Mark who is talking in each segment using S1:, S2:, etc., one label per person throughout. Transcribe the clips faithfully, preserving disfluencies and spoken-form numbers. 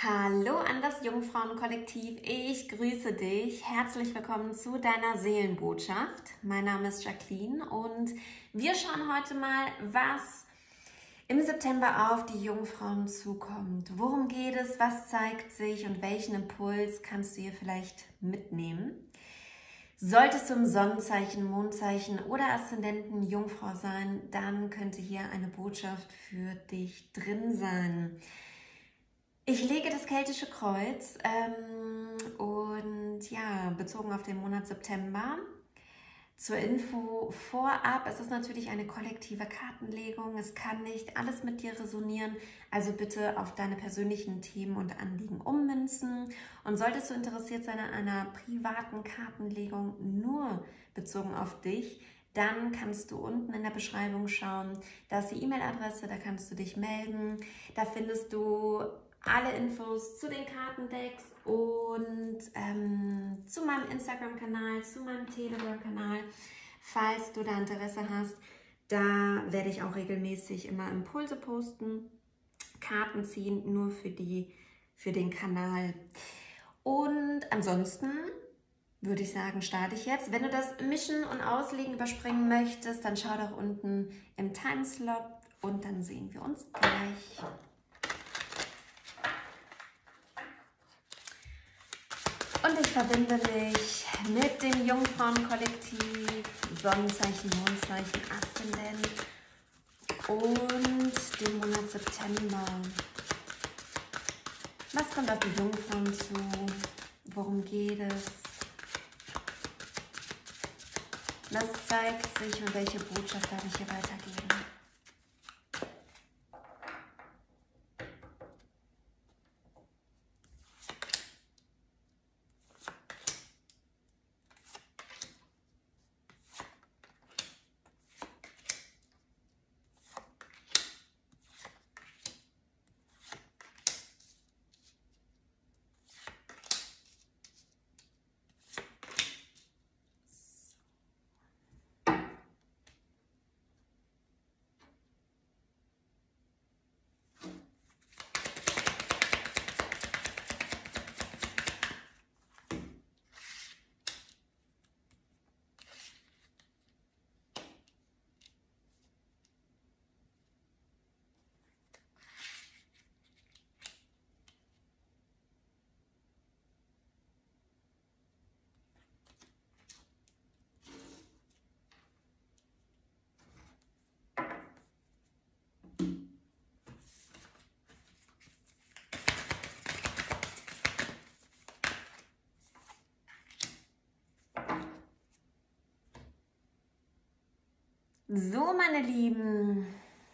S1: Hallo an das Jungfrauenkollektiv, ich grüße dich. Herzlich willkommen zu deiner Seelenbotschaft. Mein Name ist Jacqueline und wir schauen heute mal, was im September auf die Jungfrauen zukommt. Worum geht es, was zeigt sich und welchen Impuls kannst du hier vielleicht mitnehmen? Solltest du im Sonnenzeichen, Mondzeichen oder Aszendenten Jungfrau sein, dann könnte hier eine Botschaft für dich drin sein. Ich lege das keltische Kreuz ähm, und ja, bezogen auf den Monat September. Zur Info vorab, es ist natürlich eine kollektive Kartenlegung, es kann nicht alles mit dir resonieren, also bitte auf deine persönlichen Themen und Anliegen ummünzen. Und solltest du interessiert sein an einer privaten Kartenlegung nur bezogen auf dich, dann kannst du unten in der Beschreibung schauen, da ist die E-Mail-Adresse, da kannst du dich melden, da findest du alle Infos zu den Kartendecks und ähm, zu meinem Instagram-Kanal, zu meinem Telegram-Kanal. Falls du da Interesse hast, da werde ich auch regelmäßig immer Impulse posten, Karten ziehen, nur für, die, für den Kanal. Und ansonsten würde ich sagen, starte ich jetzt. Wenn du das Mischen und Auslegen überspringen möchtest, dann schau doch unten im Timeslot und dann sehen wir uns gleich. Und ich verbinde mich mit dem Jungfrauenkollektiv, Sonnenzeichen, Mondzeichen, Aszendent und dem Monat September. Was kommt auf die Jungfrauen zu? Worum geht es? Was zeigt sich und welche Botschaft darf ich hier weitergeben? So, meine Lieben,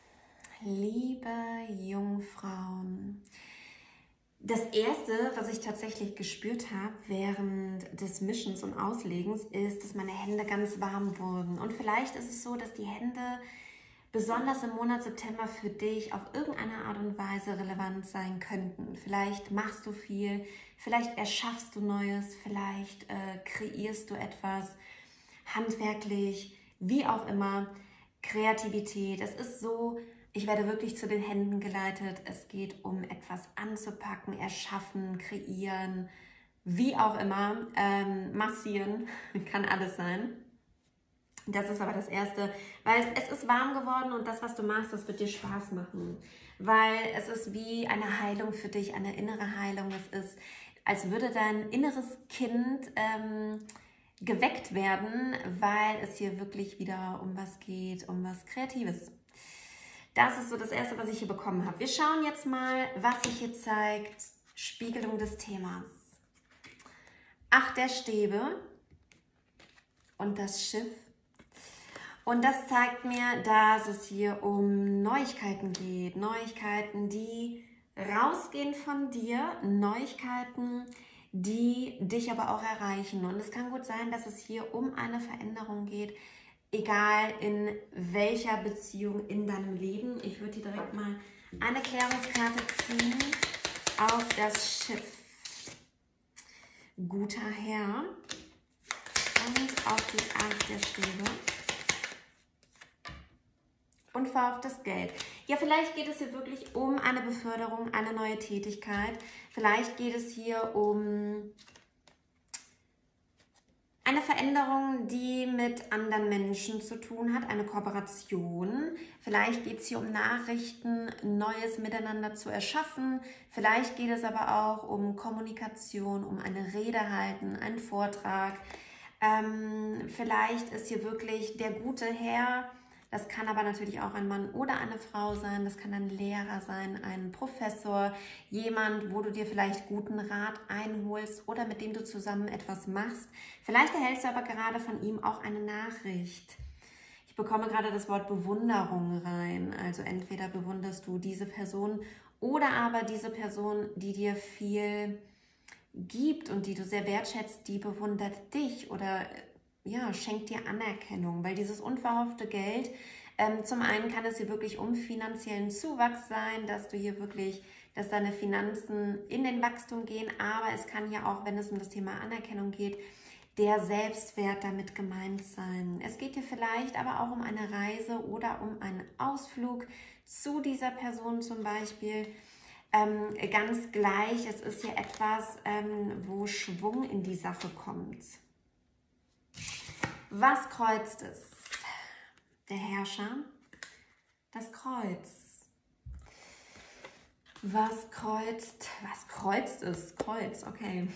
S1: liebe Jungfrauen, das Erste, was ich tatsächlich gespürt habe während des Mischens und Auslegens, ist, dass meine Hände ganz warm wurden. Und vielleicht ist es so, dass die Hände besonders im Monat September für dich auf irgendeine Art und Weise relevant sein könnten. Vielleicht machst du viel, vielleicht erschaffst du Neues, vielleicht äh, kreierst du etwas handwerklich, wie auch immer. Kreativität, es ist so, ich werde wirklich zu den Händen geleitet, es geht um etwas anzupacken, erschaffen, kreieren, wie auch immer, ähm, massieren, kann alles sein. Das ist aber das Erste, weil es ist warm geworden und das, was du machst, das wird dir Spaß machen, weil es ist wie eine Heilung für dich, eine innere Heilung, es ist, als würde dein inneres Kind ähm, geweckt werden, weil es hier wirklich wieder um was geht, um was Kreatives. Das ist so das Erste, was ich hier bekommen habe. Wir schauen jetzt mal, was sich hier zeigt. Spiegelung des Themas. Acht der Stäbe und das Schiff. Und das zeigt mir, dass es hier um Neuigkeiten geht. Neuigkeiten, die rausgehen von dir. Neuigkeiten, die dich aber auch erreichen. Und es kann gut sein, dass es hier um eine Veränderung geht, egal in welcher Beziehung in deinem Leben. Ich würde hier direkt mal eine Klärungskarte ziehen auf das Schiff. Guter Herr. Und auf die Acht der Stäbe. unverhofftes Geld. Ja, vielleicht geht es hier wirklich um eine Beförderung, eine neue Tätigkeit. Vielleicht geht es hier um eine Veränderung, die mit anderen Menschen zu tun hat, eine Kooperation. Vielleicht geht es hier um Nachrichten, Neues miteinander zu erschaffen. Vielleicht geht es aber auch um Kommunikation, um eine Rede halten, einen Vortrag. Ähm, vielleicht ist hier wirklich der gute Herr. Das kann aber natürlich auch ein Mann oder eine Frau sein, das kann ein Lehrer sein, ein Professor, jemand, wo du dir vielleicht guten Rat einholst oder mit dem du zusammen etwas machst. Vielleicht erhältst du aber gerade von ihm auch eine Nachricht. Ich bekomme gerade das Wort Bewunderung rein, also entweder bewunderst du diese Person oder aber diese Person, die dir viel gibt und die du sehr wertschätzt, die bewundert dich oder ja, schenkt dir Anerkennung, weil dieses unverhoffte Geld, ähm, zum einen kann es hier wirklich um finanziellen Zuwachs sein, dass du hier wirklich, dass deine Finanzen in den Wachstum gehen, aber es kann ja auch, wenn es um das Thema Anerkennung geht, der Selbstwert damit gemeint sein. Es geht hier vielleicht aber auch um eine Reise oder um einen Ausflug zu dieser Person zum Beispiel. Ähm, ganz gleich, es ist hier etwas, ähm, wo Schwung in die Sache kommt. Was kreuzt es? Der Herrscher, das Kreuz. Was kreuzt, was kreuzt es? Kreuz, okay.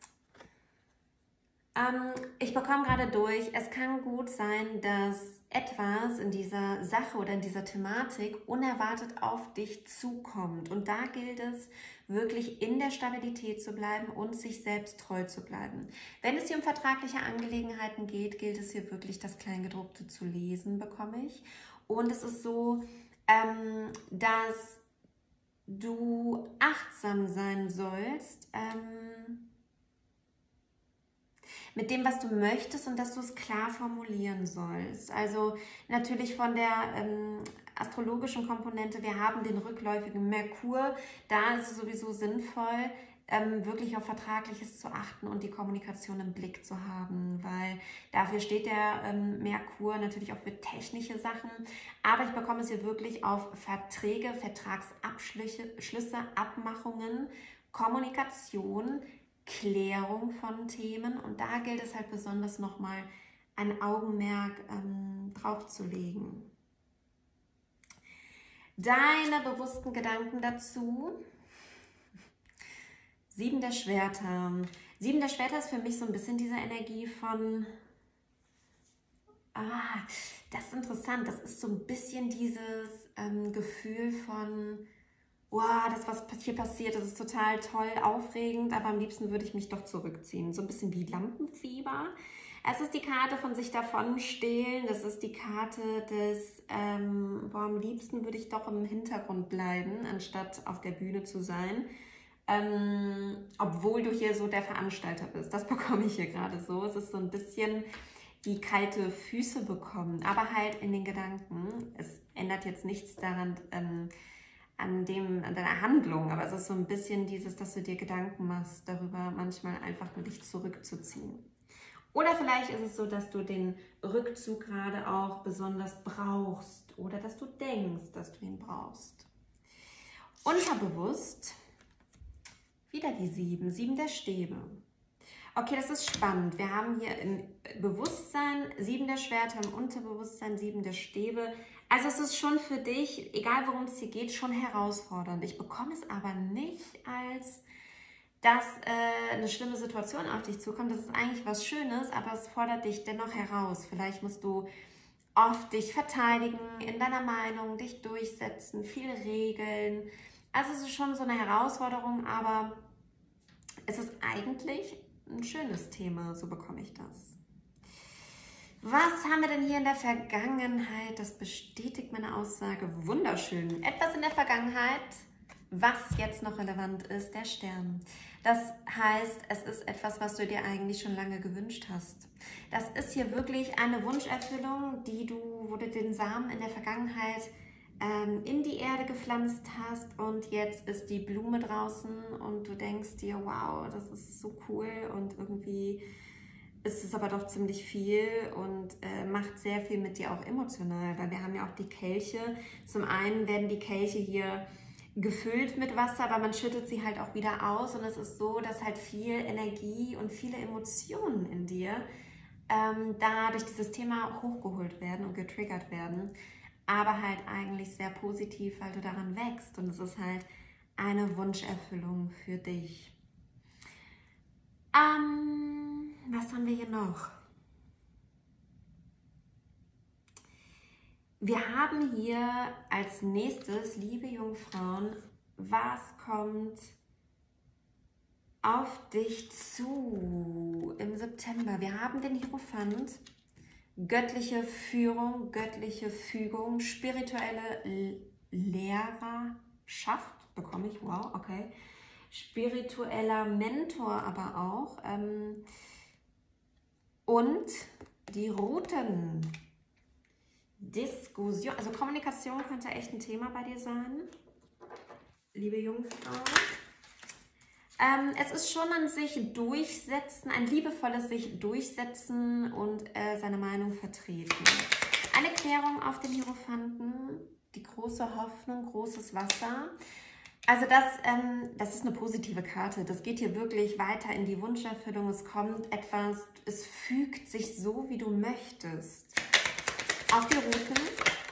S1: Ähm, ich bekomme gerade durch, es kann gut sein, dass etwas in dieser Sache oder in dieser Thematik unerwartet auf dich zukommt. Und da gilt es, wirklich in der Stabilität zu bleiben und sich selbst treu zu bleiben. Wenn es hier um vertragliche Angelegenheiten geht, gilt es hier wirklich, das Kleingedruckte zu lesen, bekomme ich. Und es ist so, ähm, dass du achtsam sein sollst, ähm, mit dem, was du möchtest und dass du es klar formulieren sollst. Also natürlich von der ähm, astrologischen Komponente, wir haben den rückläufigen Merkur, da ist es sowieso sinnvoll, ähm, wirklich auf Vertragliches zu achten und die Kommunikation im Blick zu haben, weil dafür steht der ähm, Merkur natürlich auch für technische Sachen, aber ich bekomme es hier wirklich auf Verträge, Vertragsabschlüsse, Schlüsse, Abmachungen, Kommunikation, Klärung von Themen und da gilt es halt besonders nochmal ein Augenmerk ähm, drauf zu legen. Deine bewussten Gedanken dazu. Sieben der Schwerter. Sieben der Schwerter ist für mich so ein bisschen diese Energie von, ah, das ist interessant, das ist so ein bisschen dieses ähm, Gefühl von, wow, das, was hier passiert, das ist total toll, aufregend, aber am liebsten würde ich mich doch zurückziehen. So ein bisschen wie Lampenfieber. Es ist die Karte von sich davon stehlen, das ist die Karte des, ähm, boah, am liebsten würde ich doch im Hintergrund bleiben, anstatt auf der Bühne zu sein. Ähm, obwohl du hier so der Veranstalter bist. Das bekomme ich hier gerade so. Es ist so ein bisschen wie kalte Füße bekommen, aber halt in den Gedanken. Es ändert jetzt nichts daran, ähm, an, dem, an deiner Handlung, aber es ist so ein bisschen dieses, dass du dir Gedanken machst, darüber manchmal einfach nur dich zurückzuziehen. Oder vielleicht ist es so, dass du den Rückzug gerade auch besonders brauchst oder dass du denkst, dass du ihn brauchst. Unterbewusst, wieder die sieben, sieben der Stäbe. Okay, das ist spannend. Wir haben hier im Bewusstsein sieben der Schwerter, im Unterbewusstsein sieben der Stäbe. Also es ist schon für dich, egal worum es hier geht, schon herausfordernd. Ich bekomme es aber nicht als, dass äh, eine schlimme Situation auf dich zukommt. Das ist eigentlich was Schönes, aber es fordert dich dennoch heraus. Vielleicht musst du oft dich verteidigen in deiner Meinung, dich durchsetzen, viele Regeln. Also es ist schon so eine Herausforderung, aber es ist eigentlich ein schönes Thema, so bekomme ich das. Was haben wir denn hier in der Vergangenheit? Das bestätigt meine Aussage. Wunderschön. Etwas in der Vergangenheit, was jetzt noch relevant ist, der Stern. Das heißt, es ist etwas, was du dir eigentlich schon lange gewünscht hast. Das ist hier wirklich eine Wunscherfüllung, die du, wo du den Samen in der Vergangenheit ähm, in die Erde gepflanzt hast und jetzt ist die Blume draußen und du denkst dir, wow, das ist so cool und irgendwie ist es aber doch ziemlich viel und äh, macht sehr viel mit dir auch emotional, weil wir haben ja auch die Kelche. Zum einen werden die Kelche hier gefüllt mit Wasser, aber man schüttet sie halt auch wieder aus und es ist so, dass halt viel Energie und viele Emotionen in dir ähm, da durch dieses Thema hochgeholt werden und getriggert werden, aber halt eigentlich sehr positiv, weil du daran wächst und es ist halt eine Wunscherfüllung für dich. Ähm, was haben wir hier noch? Wir haben hier als nächstes, liebe Jungfrauen, was kommt auf dich zu im September? Wir haben den Hierophant, göttliche Führung, göttliche Fügung, spirituelle Lehrerschaft, bekomme ich, wow, okay. Spiritueller Mentor aber auch. Ähm, und die Routen. Diskussion, also Kommunikation könnte echt ein Thema bei dir sein, liebe Jungfrau. Ähm, es ist schon an sich durchsetzen, ein liebevolles sich durchsetzen und äh, seine Meinung vertreten. Eine Klärung auf den Hierophanten, die große Hoffnung, großes Wasser. Also das, ähm, das ist eine positive Karte. Das geht hier wirklich weiter in die Wunscherfüllung. Es kommt etwas, es fügt sich so, wie du möchtest. Auf die Routen.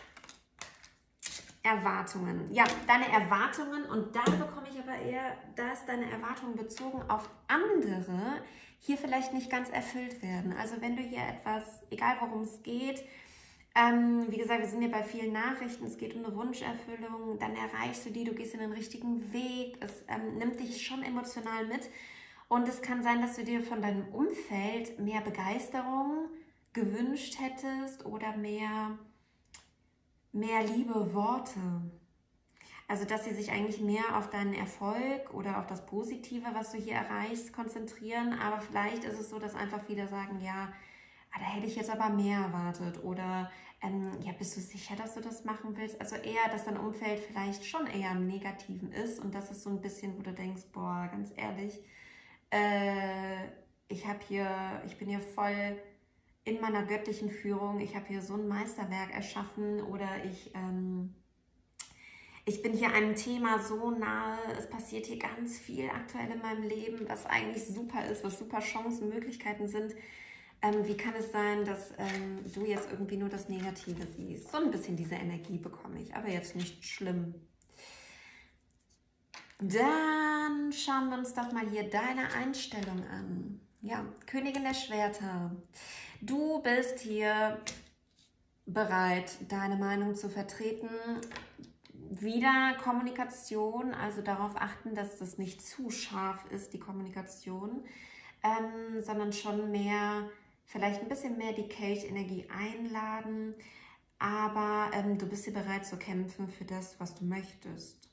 S1: Erwartungen. Ja, deine Erwartungen und da bekomme ich aber eher, dass deine Erwartungen bezogen auf andere hier vielleicht nicht ganz erfüllt werden. Also wenn du hier etwas, egal worum es geht, ähm, wie gesagt, wir sind hier bei vielen Nachrichten, es geht um eine Wunscherfüllung, dann erreichst du die, du gehst in den richtigen Weg, es ähm, nimmt dich schon emotional mit und es kann sein, dass du dir von deinem Umfeld mehr Begeisterung gewünscht hättest oder mehr... mehr liebe Worte. Also, dass sie sich eigentlich mehr auf deinen Erfolg oder auf das Positive, was du hier erreichst, konzentrieren. Aber vielleicht ist es so, dass einfach viele sagen, ja, da hätte ich jetzt aber mehr erwartet. Oder, ähm, ja, bist du sicher, dass du das machen willst? Also eher, dass dein Umfeld vielleicht schon eher im Negativen ist. Und das ist so ein bisschen, wo du denkst, boah, ganz ehrlich, äh, ich habe hier, ich bin hier voll... in meiner göttlichen Führung, ich habe hier so ein Meisterwerk erschaffen oder ich, ähm, ich bin hier einem Thema so nahe, es passiert hier ganz viel aktuell in meinem Leben, was eigentlich super ist, was super Chancen, Möglichkeiten sind. Ähm, wie kann es sein, dass ähm, du jetzt irgendwie nur das Negative siehst? So ein bisschen diese Energie bekomme ich, aber jetzt nicht schlimm. Dann schauen wir uns doch mal hier deine Einstellung an. Ja, Königin der Schwerter. Du bist hier bereit, deine Meinung zu vertreten. Wieder Kommunikation, also darauf achten, dass das nicht zu scharf ist, die Kommunikation, ähm, sondern schon mehr, vielleicht ein bisschen mehr die Kelchenergie einladen. Aber ähm, du bist hier bereit zu kämpfen für das, was du möchtest.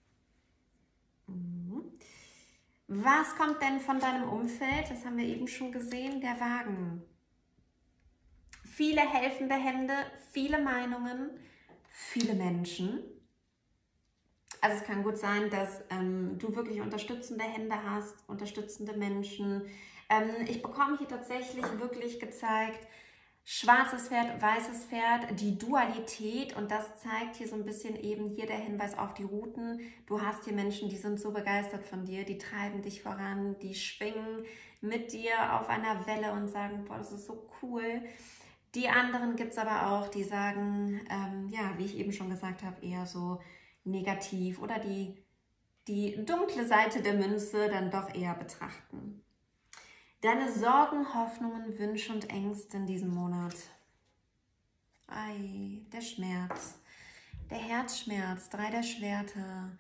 S1: Mhm. Was kommt denn von deinem Umfeld? Das haben wir eben schon gesehen, der Wagen. Viele helfende Hände, viele Meinungen, viele Menschen. Also es kann gut sein, dass ähm, du wirklich unterstützende Hände hast, unterstützende Menschen. Ähm, ich bekomme hier tatsächlich wirklich gezeigt, schwarzes Pferd, weißes Pferd, die Dualität und das zeigt hier so ein bisschen eben hier der Hinweis auf die Routen. Du hast hier Menschen, die sind so begeistert von dir, die treiben dich voran, die schwingen mit dir auf einer Welle und sagen, boah, das ist so cool. Die anderen gibt es aber auch, die sagen, ähm, ja, wie ich eben schon gesagt habe, eher so negativ oder die, die dunkle Seite der Münze dann doch eher betrachten. Deine Sorgen, Hoffnungen, Wünsche und Ängste in diesem Monat. Ei, der Schmerz, der Herzschmerz, drei der Schwerter.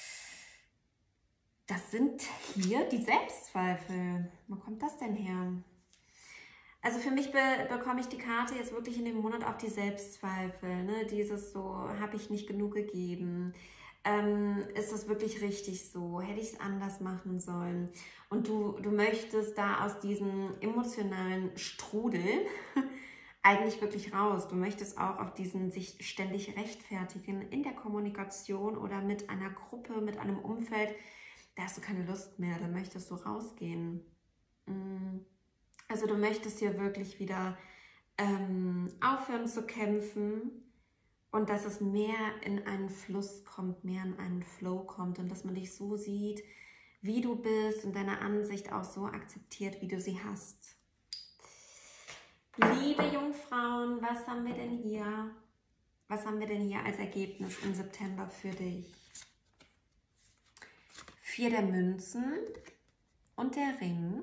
S1: Das sind hier die Selbstzweifel. Wo kommt das denn her? Also für mich be bekomme ich die Karte jetzt wirklich in dem Monat auch die Selbstzweifel. Ne? Dieses so, habe ich nicht genug gegeben? Ähm, ist das wirklich richtig so? Hätte ich es anders machen sollen? Und du, du möchtest da aus diesem emotionalen Strudel eigentlich wirklich raus. Du möchtest auch auf diesen sich ständig rechtfertigen in der Kommunikation oder mit einer Gruppe, mit einem Umfeld. Da hast du keine Lust mehr, da möchtest du rausgehen. Also du möchtest hier wirklich wieder ähm, aufhören zu kämpfen und dass es mehr in einen Fluss kommt, mehr in einen Flow kommt und dass man dich so sieht, wie du bist und deine Ansicht auch so akzeptiert, wie du sie hast. Liebe Jungfrauen, was haben wir denn hier? Was haben wir denn hier als Ergebnis im September für dich? Vier der Münzen und der Ring.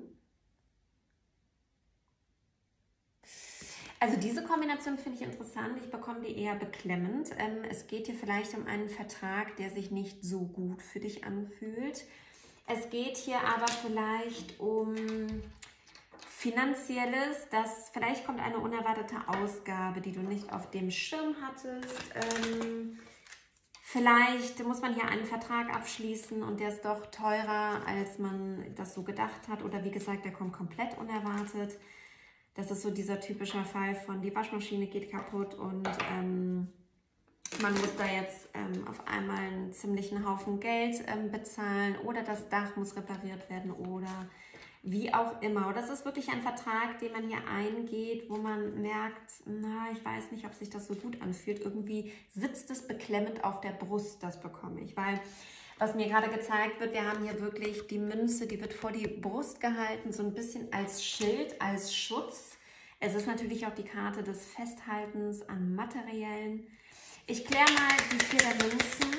S1: Also diese Kombination finde ich interessant. Ich bekomme die eher beklemmend. Ähm, es geht hier vielleicht um einen Vertrag, der sich nicht so gut für dich anfühlt. Es geht hier aber vielleicht um Finanzielles, dass vielleicht kommt eine unerwartete Ausgabe, die du nicht auf dem Schirm hattest. Ähm, vielleicht muss man hier einen Vertrag abschließen und der ist doch teurer, als man das so gedacht hat. Oder wie gesagt, der kommt komplett unerwartet. Das ist so dieser typische Fall von die Waschmaschine geht kaputt und ähm, man muss da jetzt ähm, auf einmal einen ziemlichen Haufen Geld ähm, bezahlen oder das Dach muss repariert werden oder wie auch immer. Oder das ist wirklich ein Vertrag, den man hier eingeht, wo man merkt, na, ich weiß nicht, ob sich das so gut anfühlt. Irgendwie sitzt es beklemmend auf der Brust, das bekomme ich. Weil, was mir gerade gezeigt wird, wir haben hier wirklich die Münze, die wird vor die Brust gehalten, so ein bisschen als Schild, als Schutz. Es ist natürlich auch die Karte des Festhaltens an Materiellen. Ich kläre mal die vier der Münzen.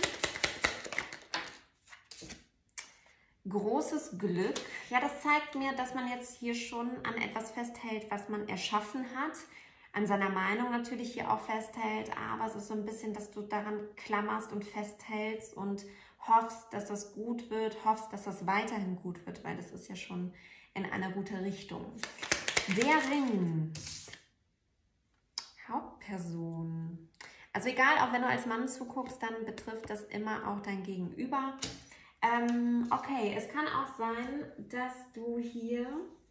S1: Großes Glück. Ja, das zeigt mir, dass man jetzt hier schon an etwas festhält, was man erschaffen hat. An seiner Meinung natürlich hier auch festhält, aber es ist so ein bisschen, dass du daran klammerst und festhältst und hoffst, dass das gut wird, hoffst, dass das weiterhin gut wird, weil das ist ja schon in eine gute Richtung. Der Ring. Hauptperson. Also egal, auch wenn du als Mann zuguckst, dann betrifft das immer auch dein Gegenüber. Ähm, okay, es kann auch sein, dass du hier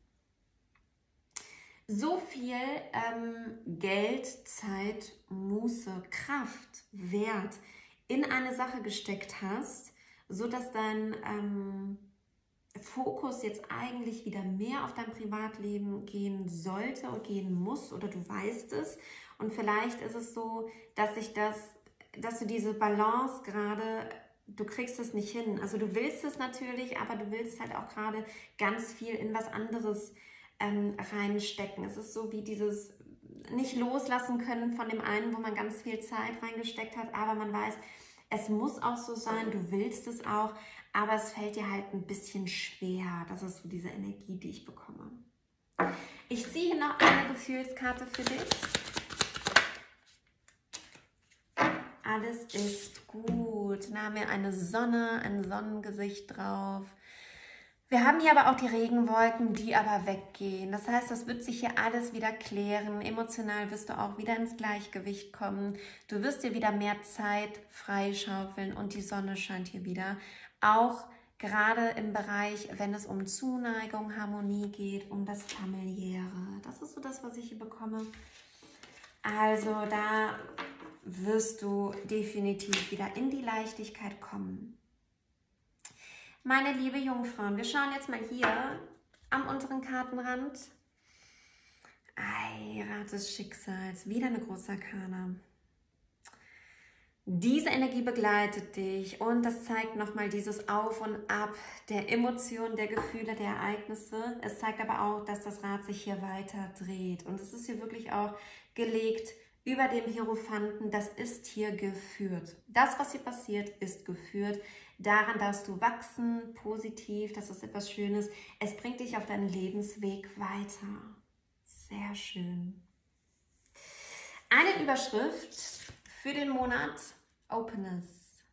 S1: so viel ähm, Geld, Zeit, Muße, Kraft, Wert in eine Sache gesteckt hast, sodass dein ähm, Fokus jetzt eigentlich wieder mehr auf dein Privatleben gehen sollte und gehen muss oder du weißt es. Und vielleicht ist es so, dass sich das, dass du diese Balance gerade, du kriegst es nicht hin. Also du willst es natürlich, aber du willst halt auch gerade ganz viel in was anderes ähm, reinstecken. Es ist so wie dieses nicht loslassen können von dem einen, wo man ganz viel Zeit reingesteckt hat, aber man weiß, es muss auch so sein, du willst es auch, aber es fällt dir halt ein bisschen schwer. Das ist so diese Energie, die ich bekomme. Ich ziehe noch eine Gefühlskarte für dich. Alles ist gut. Da haben wir eine Sonne, ein Sonnengesicht drauf. Wir haben hier aber auch die Regenwolken, die aber weggehen. Das heißt, das wird sich hier alles wieder klären. Emotional wirst du auch wieder ins Gleichgewicht kommen. Du wirst dir wieder mehr Zeit freischaufeln und die Sonne scheint hier wieder. Auch gerade im Bereich, wenn es um Zuneigung, Harmonie geht, um das Familiäre. Das ist so das, was ich hier bekomme. Also da wirst du definitiv wieder in die Leichtigkeit kommen. Meine liebe Jungfrauen, wir schauen jetzt mal hier am unteren Kartenrand. Ei, Rat des Schicksals, wieder eine große Arkana. Diese Energie begleitet dich und das zeigt nochmal dieses Auf und Ab der Emotionen, der Gefühle, der Ereignisse. Es zeigt aber auch, dass das Rad sich hier weiter dreht. Und es ist hier wirklich auch gelegt über dem Hierophanten. Das ist hier geführt. Das, was hier passiert, ist geführt. Daran darfst du wachsen, positiv, das ist etwas Schönes. Es bringt dich auf deinen Lebensweg weiter. Sehr schön. Eine Überschrift für den Monat Openness.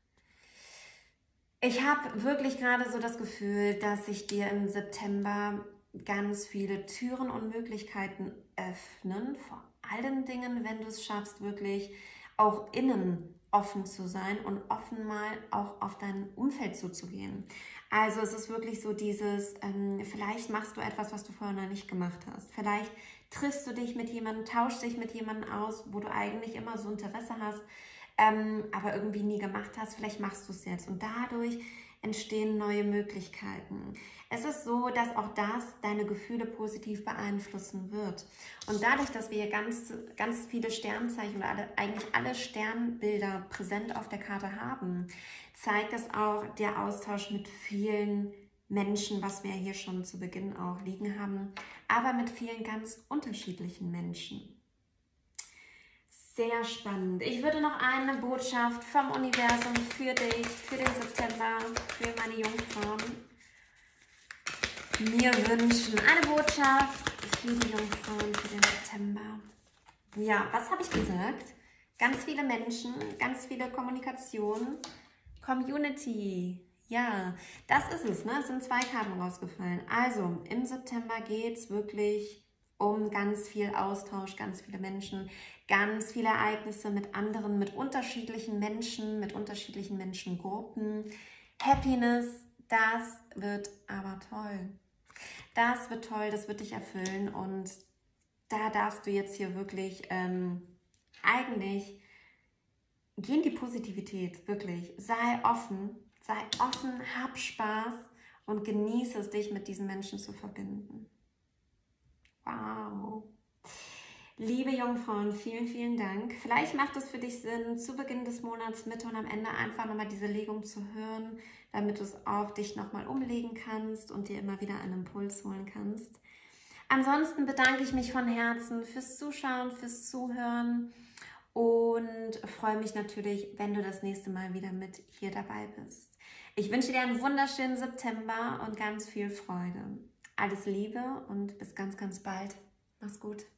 S1: Ich habe wirklich gerade so das Gefühl, dass sich dir im September ganz viele Türen und Möglichkeiten öffnen. Vor allen Dingen, wenn du es schaffst, wirklich auch innen offen zu sein und offen mal auch auf dein Umfeld zuzugehen. Also es ist wirklich so dieses, ähm, vielleicht machst du etwas, was du vorher noch nicht gemacht hast. Vielleicht triffst du dich mit jemandem, tauschst dich mit jemandem aus, wo du eigentlich immer so Interesse hast, ähm, aber irgendwie nie gemacht hast. Vielleicht machst du es jetzt und dadurch entstehen neue Möglichkeiten. Es ist so, dass auch das deine Gefühle positiv beeinflussen wird. Und dadurch, dass wir hier ganz, ganz viele Sternzeichen oder alle, eigentlich alle Sternbilder präsent auf der Karte haben, zeigt es auch der Austausch mit vielen Menschen, was wir hier schon zu Beginn auch liegen haben, aber mit vielen ganz unterschiedlichen Menschen. Sehr spannend. Ich würde noch eine Botschaft vom Universum für dich, für den September, für meine Jungfrauen mir wünschen. Eine Botschaft für die Jungfrauen für den September. Ja, was habe ich gesagt? Ganz viele Menschen, ganz viele Kommunikation, Community. Ja, das ist es, ne? Es sind zwei Karten rausgefallen. Also, im September geht es wirklich um ganz viel Austausch, ganz viele Menschen, ganz viele Ereignisse mit anderen, mit unterschiedlichen Menschen, mit unterschiedlichen Menschengruppen. Happiness, das wird aber toll. Das wird toll, das wird dich erfüllen und da darfst du jetzt hier wirklich ähm, eigentlich, geh in die Positivität, wirklich. Sei offen, sei offen, hab Spaß und genieße es, dich mit diesen Menschen zu verbinden. Wow. Liebe Jungfrauen, vielen, vielen Dank. Vielleicht macht es für dich Sinn, zu Beginn des Monats, Mitte und am Ende einfach nochmal diese Legung zu hören, damit du es auf dich nochmal umlegen kannst und dir immer wieder einen Impuls holen kannst. Ansonsten bedanke ich mich von Herzen fürs Zuschauen, fürs Zuhören und freue mich natürlich, wenn du das nächste Mal wieder mit hier dabei bist. Ich wünsche dir einen wunderschönen September und ganz viel Freude. Alles Liebe und bis ganz, ganz bald. Mach's gut.